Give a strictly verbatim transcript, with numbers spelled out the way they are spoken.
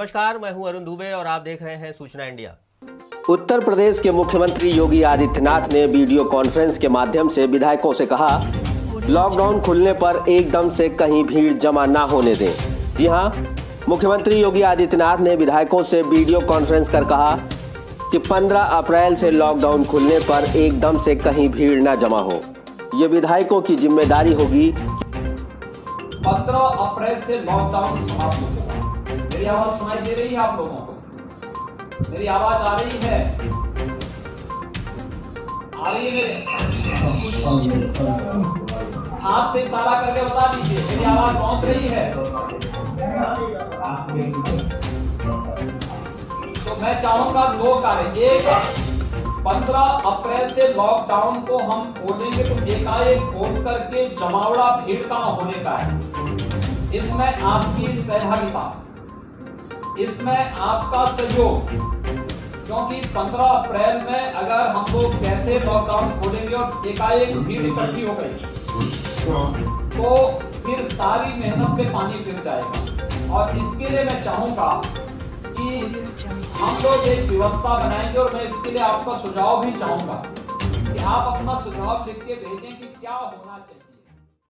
नमस्कार, मैं हूं अरुण दुबे और आप देख रहे हैं सूचना इंडिया। उत्तर प्रदेश के मुख्यमंत्री योगी आदित्यनाथ ने वीडियो कॉन्फ्रेंस के माध्यम से विधायकों से कहा, लॉकडाउन खुलने पर एकदम से कहीं भीड़ जमा ना होने दें। जी हां, मुख्यमंत्री योगी आदित्यनाथ ने विधायकों से वीडियो कॉन्फ्रेंस कर कहा कि पंद्रह अप्रैल से लॉकडाउन खुलने पर एकदम से कहीं भीड़ ना जमा हो। ये विधायकों की जिम्मेदारी होगी। पंद्रह अप्रैल से लॉकडाउन समाप्त होगा। मेरी आवाज सुनाई दे रही है आप लोगों को? मेरी आवाज आ रही है? आ रही है? हाथ से इशारा करके बता दीजिए, मेरी आवाज पहुंच रही है? तो मैं चाहूंगा दो कार्य। एक, पंद्रह अप्रैल से लॉकडाउन को हम खोलेंगे तो एकाएक खोल करके जमावड़ा भीड़ का होने का है। इसमें आपकी सहभागिता, इसमें आपका सहयोग, क्योंकि पंद्रह अप्रैल में अगर हम लोग जैसे लॉकडाउन खोलेंगे और एकाएक भीड़ इकट्ठी हो गई तो फिर सारी मेहनत पे पानी फिर जाएगा। और इसके लिए मैं चाहूंगा कि हम लोग एक व्यवस्था बनाएंगे और मैं इसके लिए आपका सुझाव भी चाहूंगा कि आप अपना सुझाव लिख के भेजें कि क्या होना चाहिए।